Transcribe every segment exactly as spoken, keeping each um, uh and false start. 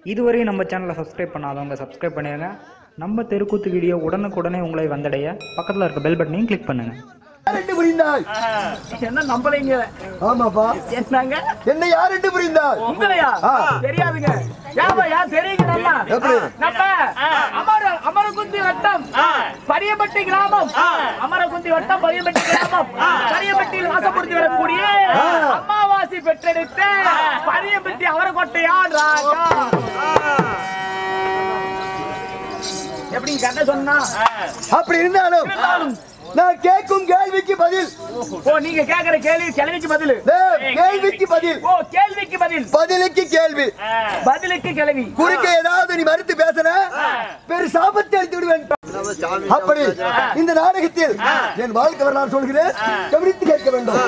இதுவரை நம்ம சேனலை சப்ஸ்கிரைப் பண்ணாதவங்க சப்ஸ்கிரைப் பண்ணிடுங்க. நம்ம தெருக்கூத்து வீடியோ உடனுக்குடனே உங்களை வந்தடைய பக்கத்தில் இருக்க பெல் பட்டனையும் கிளிக் பண்ணுங்க. என்ன நம்பலைங்க? ஆமாப்பா. என்னங்க என்ன யாருன்னு புரிந்தால் உங்களையா? தெரியாதுங்க. யாவையா தெரியுங்க. நம்ம நம்ம அமர அமரகுந்தி வட்டம் பரியப்பட்டி கிராமம், அமரகுந்தி வட்டம் பரியப்பட்டி கிராமம், பரியப்பட்டியில் வாசப்படுத்தி வரக்கூடிய அமாவாசை பெற்றெடுத்த பரியப்பட்டி அவரக்கோட்டையான் ராஜா. எப்படிங்க கண்ண சொன்னா? அப்படி இருந்தாலும் நான் கேட்கும் கேள்விக்கு பதில். ஓ, நீங்க கேக்குற கேள்வி கேள்விக்கு பதில். கேள்விக்கு பதில். ஓ, கேள்விக்கு பதில். பதிலுக்கு கேள்வி, பதிலுக்கு கேள்வி. குறுக்க ஏதாவது நீ மறுத்து பேசுற பெரு சாபத்தை அளித்து விடுவேன். அப்படி இந்த நாடகத்தில் என் வாழ்க்கை வரலாறு சொல்கிறேன், கவனித்து கேட்க வேண்டும்.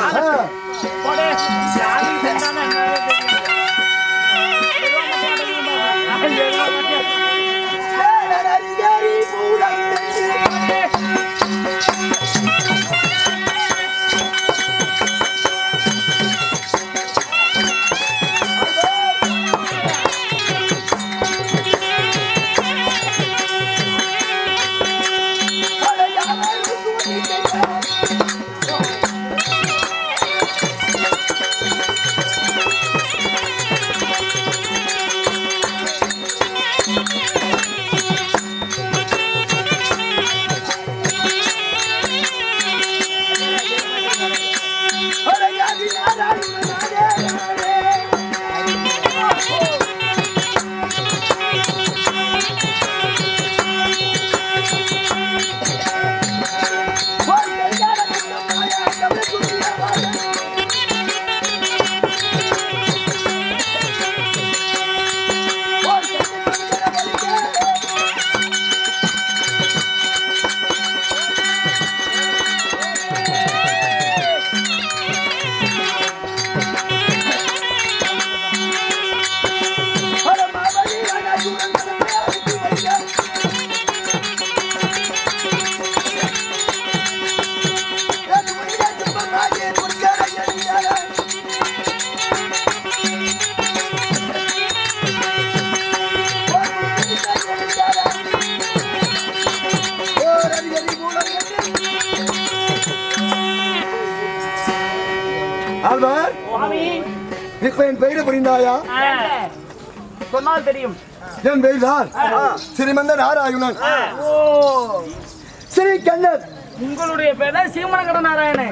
இப்ப என் பெயரை புரிந்தாயா? சொன்னால் தெரியும். என் பெயர் தான் ஸ்ரீமந்த நாராயணன். ஓ, ஸ்ரீ கண்ணன். உங்களுடைய பேர் தான் சீமனகட நாராயணன்.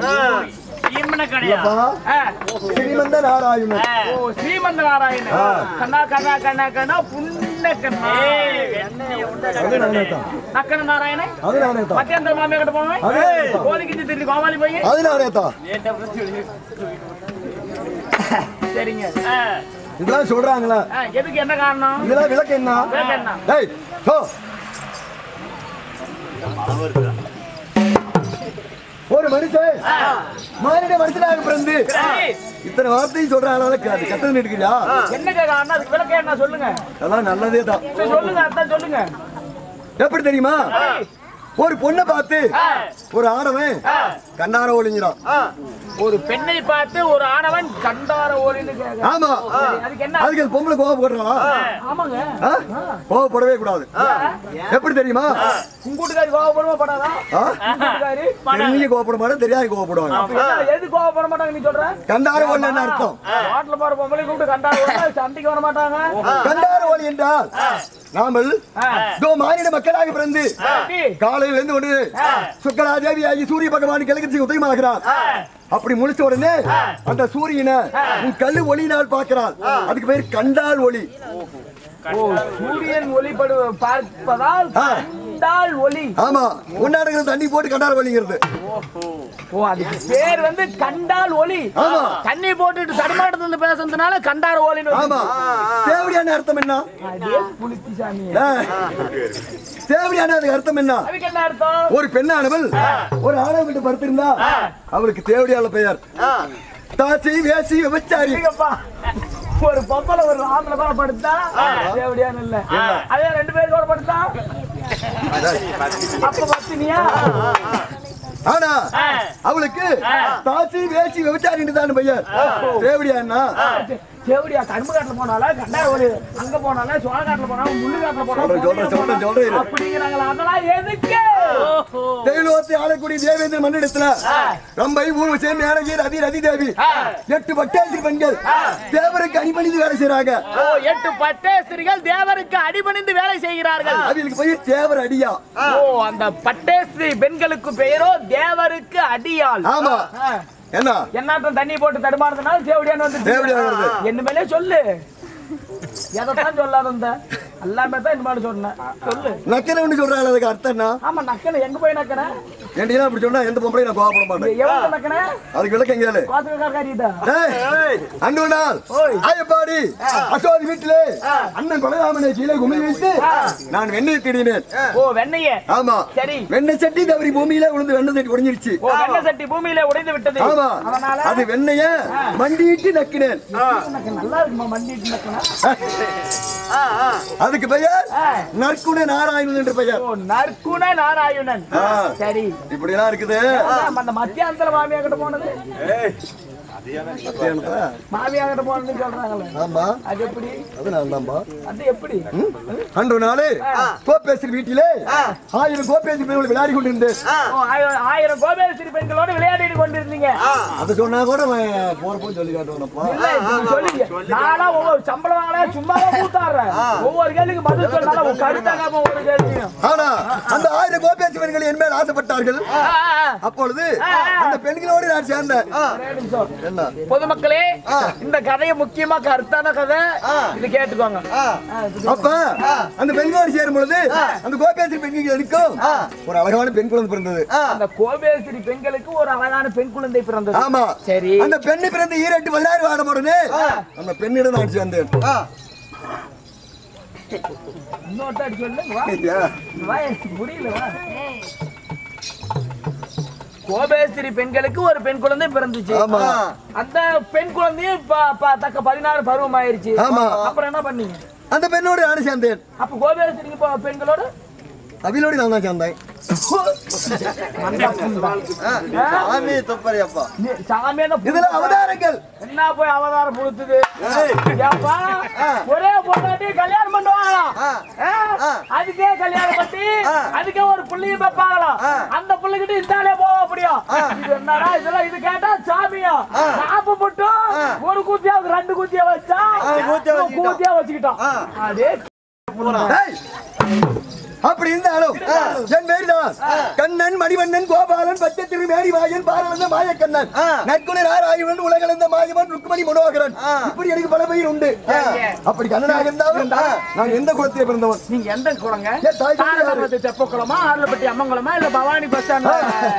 ஸ்ரீமந்த நாராயணன். ஓ, ஸ்ரீமந்த நாராயணன். கண்ணா கண்ணா கண்ணா கண்ணா புண்ண கண்ணே நக்கன நாராயணன். மத்தியாந்திர மாமியா கிட்ட போவேன், கோழிக்கு திரும்பி கோமாளி போய் சரிங்க. இதெல்லாம் சொல்றாங்களா? எதுக்கு என்ன காரணம்? இதெல்லாம் விளக்கு என்ன? டேய் சோ ஒரு மனுஷன் மானிட மனுஷனாக பிறந்து இத்தனை வார்த்தையும் சொல்றாங்க, கத்தன்னு எடுக்கிறியா? என்ன காரணம்? அதுக்கு விளக்கு என்ன சொல்லுங்க. அதெல்லாம் நல்லதே தான். சொல்லுங்க, அதான் சொல்லுங்க. எப்படி தெரியுமா? ஒரு பொண்ணை பார்த்து ஒரு ஆடவன் கண்ணார ஒளிஞ்சிடான். ஒரு பெண்ணை பார்த்து ஒரு ஆடவன் கண்டார ஓடின்னு. ஆமா, அதுக்கு என்ன? அதுக்கு பொம்பளை கோவப்படுறா? ஆமாங்க, கோவப்படவே கூடாது. எப்படி தெரியுமா? உங்கூட்டுக்காரி கோவப்படவே படாதா? தெரிஞ்சு கோவப்பட மாட்டேன், தெரியாது கோவப்படுவாங்க. எது கோவப்பட மாட்டாங்க நீ சொல்ற? கண்டார ஒளி என்ன அர்த்தம்? ரோட்ல போற பொம்பளை கூப்பிட்டு கண்டார ஓடி சண்டைக்கு வர மாட்டாங்க. கண்டார ஒளி என்றால் நாமல் மானிட மக்களாக பிறந்து காலையில இருந்து ஒன்று சுக்கராதேவி ஆகி சூரிய பகவான் கிழக்கு உதயமாகிறார். அப்படி முடிச்ச உடனே அந்த சூரியனை கல்லு ஒளியினால் பார்க்கிறாள். அதுக்கு பேர் கண்டால் ஒளி. சூரியன் ஒளிபடு பார்ப்பதால் கண்டால் ஒளி. ஆமா, உன்னாடுகிற தண்ணி போட்டு கண்டால் ஒளிங்கிறது. ஓ, அதுக்கு பேர் வந்து கண்டால் ஒளி. ஆமா, தண்ணி போட்டுட்டு தடுமாட்டத்துல பேசுறதுனால கண்டார் ஒளின்னு. ஆமா, தேவடியான அர்த்தம் என்ன? புலித்திசாமி. தேவடியான அதுக்கு அர்த்தம் என்ன? அதுக்கு என்ன அர்த்தம்? ஒரு பெண்ணானவள் ஒரு ஆணவ விட்டு படுத்திருந்தா அவளுக்கு தேவடியான பெயர் தாசி வேசி விபச்சாரி. ஒரு பொம்பளை ஒரு ஆம்பளை கூட படுத்தா தேவடியான இல்ல, அதே ரெண்டு பேர் கூட படுத்தா அப்ப பத்தினியா? ஆனா அவளுக்கு தாசி வேசி விபச்சாரி தான் பெயர். தேவடியான்னா தேவடியா கரும்பு காட்டுல போனால கண்டா ஒரு அங்க போனால சோழ காட்டுல போனாலும் முள்ளு காட்டுல போனாலும் அப்படிங்கிறாங்களா அதெல்லாம் எதுக்கு தெய்வத்தை ஆளக்கூடிய தேவேந்திர மன்னிடத்துல ரம்பை ஊர்வசி மேனகி ரதி ரதி தேவி எட்டு பட்டேஸ்வரி பெண்கள் தேவருக்கு அடிபணிந்து வேலை செய்யறாங்க. எட்டு பட்டேஸ்வரிகள் தேவருக்கு அடிபணிந்து வேலை செய்கிறார்கள். அவங்களுக்கு போய் தேவர் அடியா. ஓ அந்த பட்டேஸ்வரி பெண்களுக்கு பெயரோ தேவருக்கு அடியாள். ஆமா. என்ன என்னாட்டம் தண்ணி போட்டு தடுமாறுதுனால தேவடியான்னு வந்து தேவடியா வருது. என்ன மேலே சொல்லு எதைத்தான் சொல்லாத இந்த எல்லாமே தான் இந்த மாதிரி சொன்னேன் சொல்லு. நக்கனை சொல்றாங்க அதுக்கு அர்த்தம் என்ன? ஆமா நக்கனை எங்க போய் நக்கன ஏன்டா அப்படி சொன்னா எந்த பொம்பளையும் நான் கோவப்பட மாட்டேன். எவ்வளவு நக்கன அதுக்கு விளக்கம் கேளு. கோத்திரக்காரிதா டேய் அண்ணு நாள் ஆயப்பாடி அசோதி வீட்டிலே அண்ணன் கொலைராமனை கீழே குமி வைத்து நான் வெண்ணெய் தேடினேன். ஓ வெண்ணெய். ஆமா சரி. வெண்ணெய் சட்டி தவறி பூமியில விழுந்து வெண்ணெய் சட்டி உடைஞ்சிருச்சு. ஓ வெண்ணெய் சட்டி பூமியில உடைந்து விட்டது. ஆமா அது வெண்ணெய மண்டிட்டு நக்கினேன். நல்லா இருக்குமா மண்டிட்டு நக்கனா? அதுக்கு பெயர் நற்குண நாராயணன் என்று பெயர். ஓ நற்குண நாராயணன். சரி இப்படி எல்லாம் இருக்குது. அந்த மத்தியானத்துல மாமியா கிட்ட போனது மாமியா கிட்ட போனது சொல்றாங்களே. ஆமா அது எப்படி? அது நான் தான்பா. அது எப்படி? அன்று நாளே கோபேஸ்வரி வீட்டிலே ஆயிரம் கோபேஸ்வரி பெண்கள் விளையாடி கொண்டிருந்தேன். ஆயிரம் கோபேஸ்வரி பெண்களோடு விளையாடிட்டு கொண்டிருந்தீங்க. அது சொன்னா கூட போறப்போ சொல்லி காட்டுவேன். சொல்லுங்க நானா ஒவ்வொரு சம்பளம் வாங்கல சும்மாவே கூத்தாடுறேன். ஒவ்வொரு கேள்விக்கு பதில் சொன்னாலும் கருத்தாகாம ஒவ்வொரு கேள்வியும். ஆனா அந்த ஆயிரம் கோபேஸ்வரி பெண்கள் என் மேல் ஆசைப்பட்டார்கள். அப்பொழுது அந்த பெண்களோடு நான் சேர்ந்தேன். பொதுமக்களே இந்த கதையை முக்கியமா கருத்தான கதை இது கேட்டுக்கோங்க. அப்ப அந்த பெண்களோடு சேரும் பொழுது அந்த கோபேஸ்வரி பெண்களுக்கும் ஒரு அழகான பெண் குழந்தை பிறந்தது. அந்த கோபேஸ்வரி பெண்களுக்கு ஒரு அழகான பெண் குழந்தை பிறந்தது. ஆமா சரி. அந்த பெண்ணு பிறந்த ஈரட்டு வல்லாறு ஆடும் உடனே அந்த பெண்ணிடம் நான் சேர்ந்தேன். இன்னொரு அடி சொல்லு முடியல. கோபேஸ்வரி பெண்களுக்கு ஒரு பெண் குழந்தை பிறந்துச்சு. அந்த பெண் குழந்தையும் தக்க பதினாறு பருவம் ஆயிருச்சு. அப்புறம் என்ன பண்ணீங்க? அந்த பெண்ணோடு நானும் சேர்ந்தேன். அப்ப கோபேஸ்வரி பெண்களோடு அவிலோடு நான் தான் சேர்ந்தேன். அவதாரங்கள் என்ன போய் அவதாரம் கொடுத்தது? ஒரே பொண்டாட்டி கல்யாணம் பண்ணுவாங்களாம். அதுக்கே கல்யாணம் பண்ணி அதுக்கே ஒரு புள்ளையும் வைப்பாங்களாம். அந்த புள்ளைகிட்ட இந்தாலே போக முடியும். என்னடா இதெல்லாம் இது கேட்டா சாமியா நாப்பு மட்டும் ஒரு கூத்தியா ரெண்டு கூத்தியா வச்சா கூத்தியா வச்சுக்கிட்டோம். அதே அப்படி இருந்தாலும் என் பேருதான் கண்ணன் மணிவண்ணன் கோபாலன் பச்சை திருமேனி வாயன் பாரவந்த மாயக்கண்ணன் நற்குண நாராயணன் உலகளந்த மாயவன் ருக்மணி மனோகரன். இப்படி எனக்கு பல பெயர் உண்டு. அப்படி கண்ணனாக இருந்தாலும் நான் எந்த குலத்திலே பிறந்தவன்? நீங்க எந்த குலங்க? தெப்ப குளமா, ஆர்லப்பட்டி அம்மன் குளமா, இல்ல பவானி பஸ் ஸ்டாண்ட்?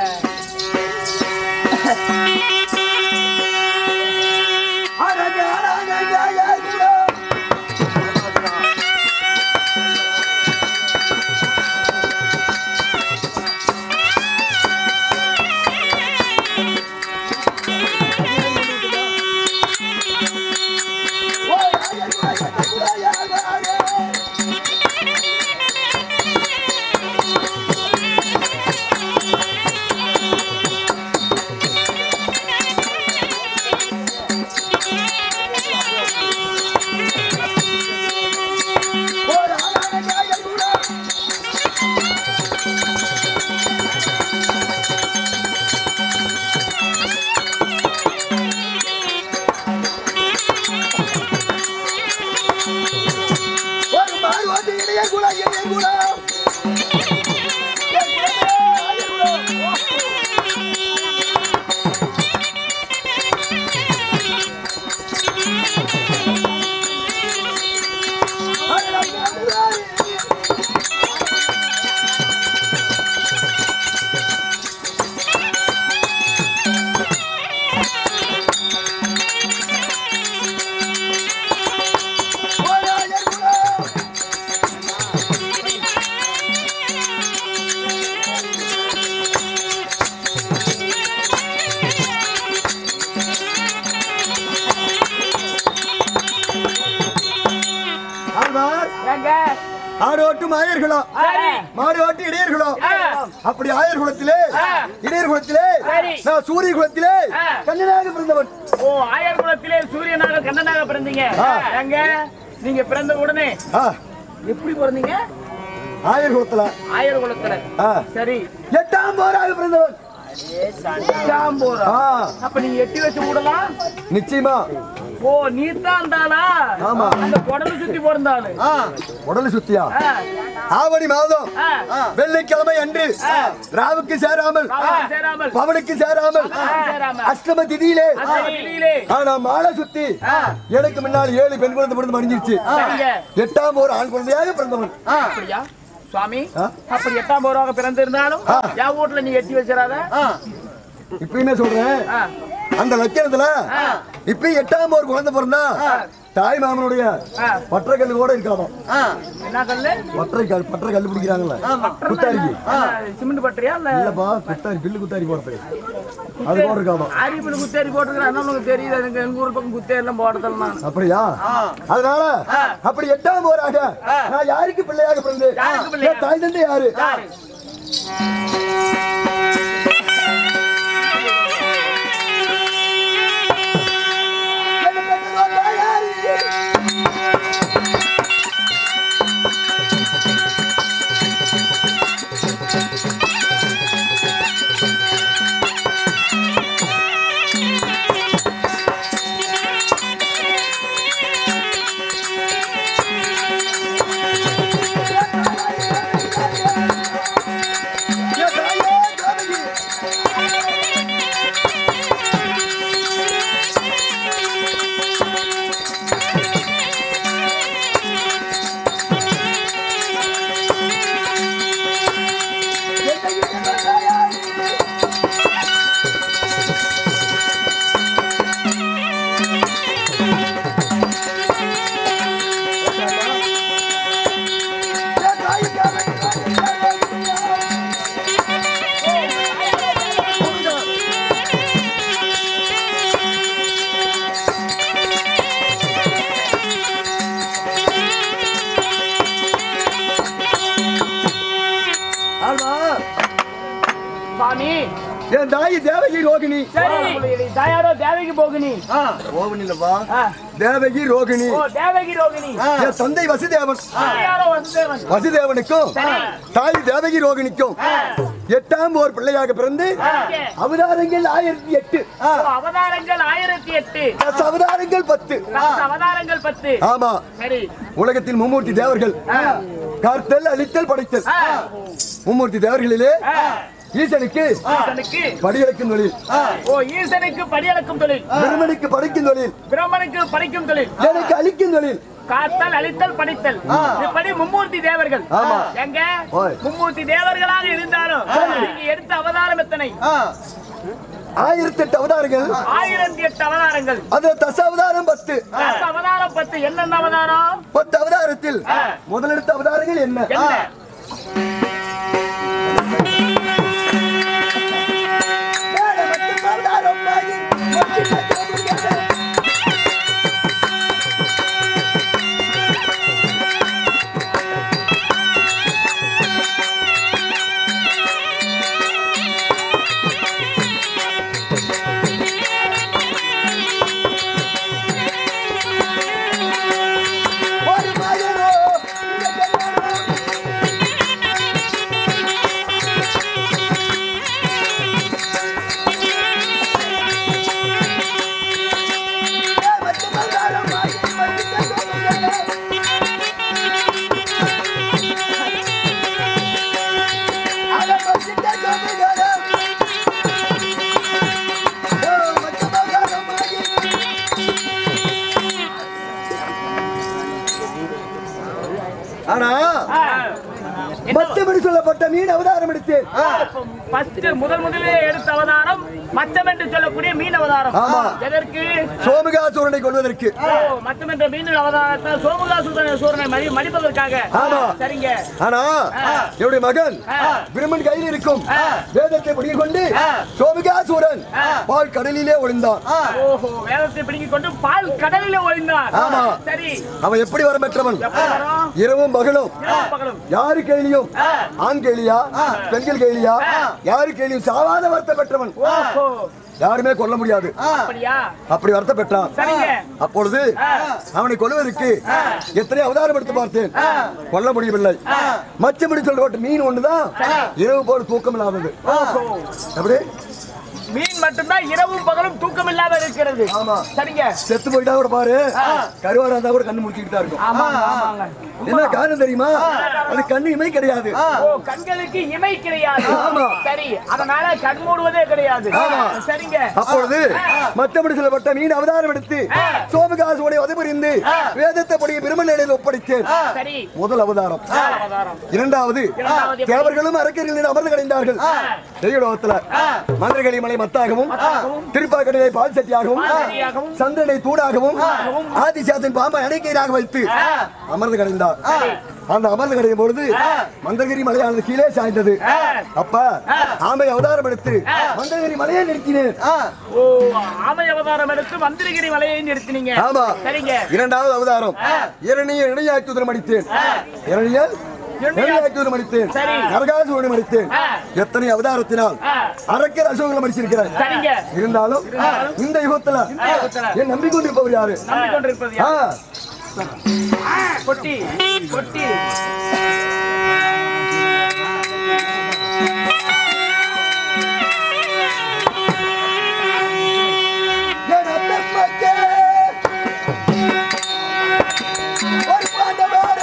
ஆடோட்டும் ஆயர்களோ மாடோட்டு இடையர்களோ அப்படி ஆயர் குலத்திலே இடையர் குலத்திலே நான் சூரிய குலத்திலே கண்ணனாக பிறந்தவன். ஓ ஆயர் குலத்திலே சூரியனாக கண்ணனாக பிறந்தீங்க. எங்க நீங்க பிறந்த உடனே எப்படி பிறந்தீங்க? ஆயர் குலத்துல. ஆயர் குலத்துல. சரி. எட்டாம் போராக பிறந்தவன். எட்டாம் போரா? அப்ப நீங்க எட்டி வச்சு விடலாம் நிச்சயமா. ஓ நீ தான் தானா? ஆமா. அந்த குடலை சுத்தி பிறந்தாளு. உடலை சுத்தியா? ஆவணி மாதம் வெள்ளிக்கிழமை அன்று ராவுக்கு சேராமல் பவனுக்கு சேராமல் அஷ்டம திதியிலே நான் மாலை சுத்தி எனக்கு முன்னால் ஏழு பெண் குழந்தை பிறந்து மடிஞ்சிருச்சு. எட்டாம் ஒரு ஆண் குழந்தையாக பிறந்தவன். சுவாமி அப்படி எட்டாம் போராக பிறந்திருந்தாலும் என் வீட்டுல நீ எட்டி வச்சிடாத. இப்பயுமே சொல்றேன் அந்த லட்சணத்துல இப்ப எட்டாம் ஒரு குழந்தை பிறந்தா தாய் மாமனுடைய பற்ற கல்லு கூட இருக்காதான். என்ன கல்லு? பற்றை கல் பற்ற கல்லு பிடிக்கிறாங்கல்ல குத்தாரிக்கு. சிமெண்ட் பற்றையா இல்லப்பா குத்தாரி பில்லு குத்தாரி போடுறது அது கூட இருக்காதான். ஆரி பில்லு குத்தாரி போட்டுருக்கேன் உங்களுக்கு தெரியுது. எனக்கு எங்க ஊர் பக்கம் குத்தாரி எல்லாம் போடுறதுல. அப்படியா? அதனால அப்படி எட்டாம் போராக நான் யாருக்கு பிள்ளையாக பிறந்து தாய் தந்தை யாரு? என் தாய் தேவகி ரோகிணி. தாயாரோ தேவகி போகினி. ரோகிணி இல்லப்பா தேவகி ரோகிணி. தேவகி ரோகிணி. என் தந்தை வசுதேவன். வசுதேவன். வசுதேவனுக்கும் தாய் தேவகி ரோகிணிக்கும் எட்டாம் ஓர் பிள்ளையாக பிறந்து அவதாரங்கள் ஆயிரத்தி எட்டு. அவதாரங்கள் ஆயிரத்தி எட்டு. அவதாரங்கள் பத்து. அவதாரங்கள் பத்து. ஆமா. சரி. உலகத்தில் மும்மூர்த்தி தேவர்கள் காத்தல் அழித்தல் படைத்தல். மும்மூர்த்தி தேவர்களிலே ஈசனுக்கு படியளக்கும் தொழில். ஓ ஈசனுக்கு படியளக்கும் தொழில். பிரம்மனுக்கு படைக்கும் தொழில். பிரம்மனுக்கு படைக்கும் தொழில். எனக்கு அழிக்கும் தொழில். காத்தல் அழித்தல் படைத்தல். இப்படி மும்மூர்த்தி தேவர்கள். எங்க மும்மூர்த்தி தேவர்களாக இருந்தாலும் நீங்க எடுத்த அவதாரம் எத்தனை? ஆயிரத்தி எட்டு அவதாரங்கள். ஆயிரத்தி எட்டு அவதாரங்கள். அது தச அவதாரம் பத்து. தச அவதாரம் பத்து. என்னென்ன அவதாரம்? பத்து அவதாரத்தில் முதலெடுத்த அவதாரங்கள் என்ன? மச்சமணி சொல்லப்பட்ட மீன் அவதாரம் எடுத்தேன். முதல் முதலே எடுத்த அவதாரம் மச்சம் என்று சொல்லக்கூடிய மீன் அவதாரம். எதற்கு? சோமுகாசூரனை கொல்வதற்கு. மச்சம் என்ற மீன் அவதாரத்தை சோமுகாசூரனை மடிப்பதற்காக. சரிங்க. ஆனா என்னுடைய மகன் பிரம்மன் கையில் இருக்கும் வேதத்தை பிடிங்கிக் கொண்டு சோமுகாசூரன் பால் கடலிலே ஒளிந்தான். ஓஹோ, வேதத்தை பிடிங்கிக் கொண்டு பால் கடலிலே ஒளிந்தான். ஆமா. சரி. அவன் எப்படி வர பெற்றவன்? இரவும் பகலும். யாரு கேளியும் ஆண் கேளியா பெண்கள் கேளியா யாரு கேளியும் சாவாத வார்த்தை பெற்றவன். யாருமே கொல்ல முடியாது. அப்படியா? அப்படி வருத்தம் பெற்றான். சரிங்க. அப்பொழுது அவனை கொல்வதற்கு எத்தனை அவதாரம் எடுத்து பார்த்தேன், கொல்ல முடியவில்லை. மச்சபடி சொல்லப்பட்ட மீன் ஒண்ணுதான் இரவு போல் தூக்கம் இல்லாதது. அப்படி மீன் மட்டும்தான் இரவும் பகலும் தூக்கம் இல்லாம இருக்கிறது. ஆமா. சரிங்க. செத்து போயிட்டா கூட பாரு, கருவாரா இருந்தா கூட கண்ணு முடிச்சுக்கிட்டு தான் இருக்கும். ஆமாங்க, ஆமாங்க. என்ன காரணம் தெரியுமா? அது கண்ணு இமை கிடையாது. ஓ, கண்களுக்கு இமை கிடையாது. ஆமா. சரி, அதனால கண் மூடுவதே கிடையாது. ஆமா. சரிங்க. அப்பொழுது மற்றபடி சொல்லப்பட்ட மீன் அவதாரம் எடுத்து சோமகாசுடைய உதவிருந்து வேதத்தை படிய பிரம்மநிலையில் ஒப்படைத்தேன். சரி. முதல் அவதாரம். இரண்டாவது தேவர்களும் அரக்கர்களும் அமர்ந்து கிடைந்தார்கள். தெய்வலோகத்துல மந்திரகளி மலை மத்தாகவும், திருப்பாக்கடலை பால் சட்டியாகவும், சந்திரனை தூடாகவும், ஆதிசாசன் பாம்பை அணைக்கையாக வைத்து அமர்ந்து கிடைந்தார். அந்த அமர்ந்து கிடைக்கும் பொழுது மந்திரகிரி மலையானது கீழே சாய்ந்தது. அப்ப ஆமை அவதாரம் எடுத்து மந்திரகிரி மலையை நிறுத்தினேன். ஓ, ஆமை அவதாரம் எடுத்து மந்திரகிரி மலையை நிறுத்தினீங்க. ஆமா. சரிங்க. இரண்டாவது இரண்டாவது அவதாரம் இரணிய இணையாக்கி உதரம் அடித்தேன். இரணியல் இணையாக்கி உதரம் அடித்தேன். நரகாசு உதரம் அடித்தேன். எத்தனை அவதாரத்தினால் அரக்கர் அசோகங்களை மடிச்சிருக்கிறார். சரிங்க. இருந்தாலும் இந்த யுகத்துல என் நம்பிக்கொண்டிருப்பவர் யாரு? நம்பிக்கொண்டிருப்பது ஆ. யார்? பொட்டி பொட்டி என் அத்தம்மக்கே ஒரு பாண்டவாரே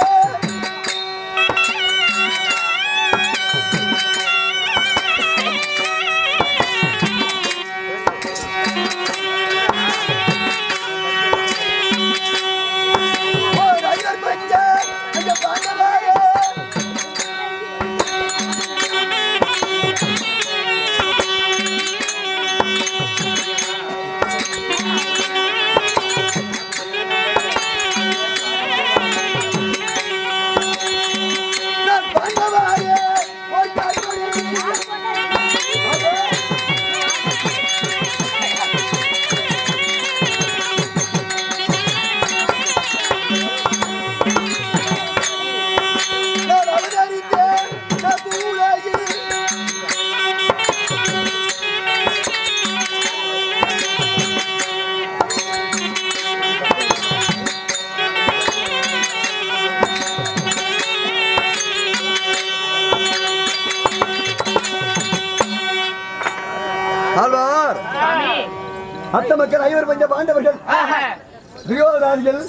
அத்த மக்கள் ஐவர் பஞ்ச பாண்டவர்கள் துரியோதனாதிகள்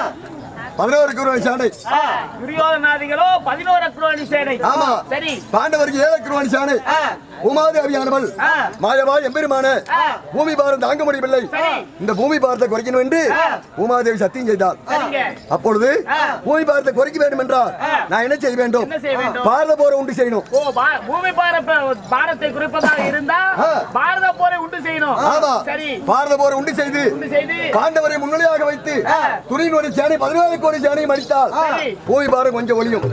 பதினோரு குருவன் சாணை. துரியோதனாதிகளோ பதினோரு குருவனி சேனை. ஆமா. சரி. பாண்டவருக்கு ஏழு குருவன் சாணை. உமாதேவியானவள் மாயவாய் எம்பெருமான பூமி பாரம் தாங்க முடியவில்லை. இந்த பூமி பாரத்தை குறைக்கணும் என்று உமாதேவி சத்தியம் செய்தாள். அப்பொழுது பூமி பாரத்தை குறைக்க வேண்டும் என்றால் நான் என்ன செய்ய வேண்டும்? பாரத போரை உண்டு செய்யணும். பூமி பாரத்தை குறைப்பதாக இருந்தா பாரத போரை உண்டு செய்யணும். ஆமா. சரி. பாரத போரை உண்டு செய்து பாண்டவரை முன்னிலையாக வைத்து துணியின் ஒரு சேனை பதினாலு கோடி சேனையும் அடித்தால் பூமி பாரம் கொஞ்சம் ஒளியும்.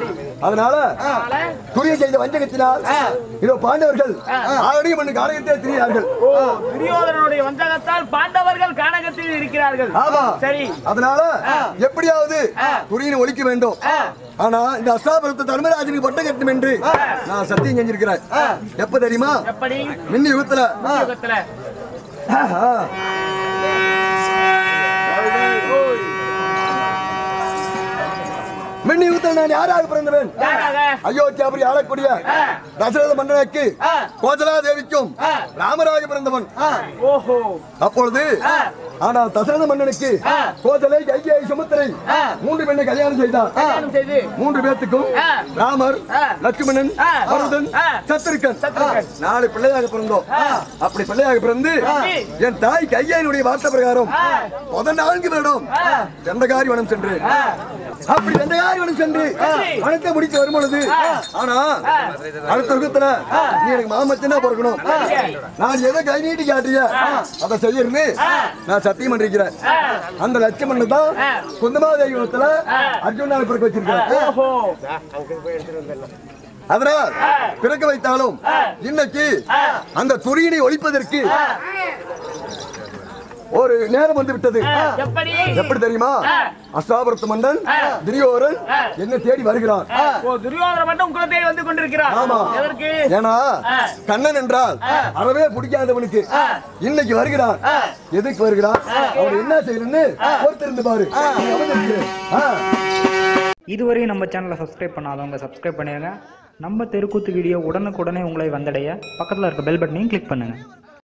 அதனால துணியை செய்த வஞ்சகத்தினால் இதோ பாண்டவர்கள் ஆல்ரெடி மண்ணு கானகத்தை திரிகிறார்கள். துரியோதனனுடைய வஞ்சகத்தால் பாண்டவர்கள் கானகத்தில் இருக்கிறார்கள். ஆமா. சரி. அதனால எப்படியாவது துணியை ஒழிக்க வேண்டும். ஆனா இந்த அஷ்டாபுரத்தை தர்மராஜனுக்கு பட்டம் கட்டணும் என்று நான் சத்தியம் செஞ்சிருக்கிறேன். எப்ப தெரியுமா? எப்படி? மின்னி யுகத்துல. யுகத்துல. மின்னி யுகத்தில் நான் யாராக பிறந்தவன்? அயோத்தியாபுரி ஆளக்கூடிய தசரத மன்னனுக்கு கோசலா தேவிக்கும் ராமராக பிறந்தவன். அப்பொழுது ஆனால் தசரத மன்னனுக்கு கோசலை, கைகேயி, சுமித்திரை மூன்று பெண்ணை கல்யாணம் செய்தார். மூன்று பேத்துக்கும் ராமர், லட்சுமணன், பரதன், சத்ருகன் நாலு பிள்ளையாக பிறந்தோம். அப்படி பிள்ளையாக பிறந்து என் தாய் கைகேயினுடைய வார்த்தை பிரகாரம் பதினான்கு வருடம் தண்டகாரி வனம் சென்றேன். அப்படி தண்டகாரி வனம் சென்று வனத்தை முடித்து வரும் பொழுது ஆனா அடுத்த யுகத்துல நீ எனக்கு மாமச்சனா பிறக்கணும், நான் எதை கை நீட்டி காட்டிய அதை செய்யறேன்னு நான் சத்தியம் பண்ணிருக்கிறேன். அந்த லட்சுமணன் தான் குந்தமாதேவி யுகத்துல அர்ஜுனாவை பிறக்க வச்சிருக்கேன். அதனால் பிறக்க வைத்தாலும் இன்னைக்கு அந்த துரியனை ஒழிப்பதற்கு ஒரு நேரம் வந்து விட்டது. எப்படி எப்படி தெரியுமா? அஷ்டாபுரத்து மன்னன் துரியோதனன் என்ன தேடி வருகிறான். ஓ, துரியோதனன் மட்டும் உங்களை தேடி வந்து கொண்டிருக்கிறான். ஆமா. எதற்கு? ஏன்னா கண்ணன் என்றால் அறவே பிடிக்காதவனுக்கு இன்னைக்கு வருகிறான். எதுக்கு வருகிறான்? அவர் என்ன செய்யணும்னு பொறுத்திருந்து பாரு. இதுவரை நம்ம சேனலை சப்ஸ்கிரைப் பண்ணாதவங்க சப்ஸ்கிரைப் பண்ணிடுங்க. நம்ம தெருக்கூத்து வீடியோ உடனுக்குடனே உங்களை வந்தடைய பக்கத்தில் இருக்க பெல் பட்டனையும் கிளிக் பண்ணுங்கள்.